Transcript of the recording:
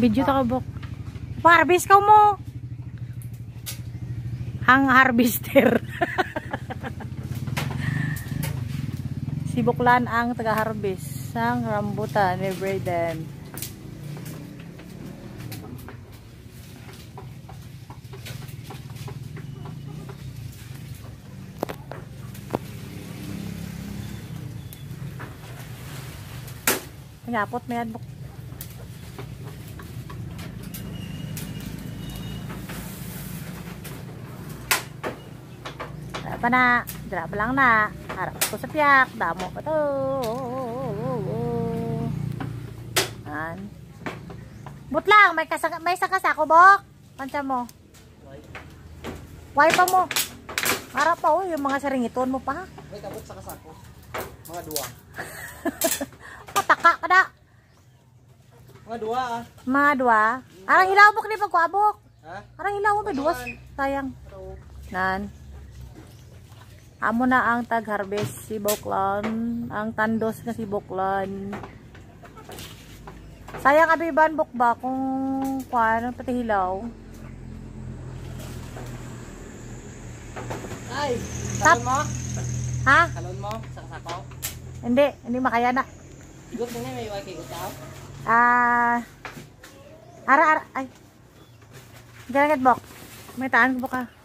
Video ta ka bok. Harvest ka mo. Hang harvester. Si Buklan ang taga-harvest sang rambutan ni Braden. Ngapot may adbok. Pa na, dira pa lang na. Harap ko sa piyak, damo pa to. An. Butlang, may sakasa ko, bok. Pansa mo. Why pa mo? Harap pa, oh, yung mga saringiton mo pa. May kabot sakasa ko. Mga duwa. Pataka ka na. Mga duwa ah. Mga dua. Arang ilaw bok ni pagkuabok. Ha? Arang ilaw mo, may duwas. Sayang. Nan. Amo na ang tag-harvest si Buklan, ang tandos na si Buklan. Sayang abiban bukba kung kuan pati hilaw. Ay, Tap. kalon mo? Ha? Kalon mo? Sakasako? Hindi makaya na. Igot na niya, may iway kay gutaw? Ara, ay. Ganagad bok. May taan ko ka.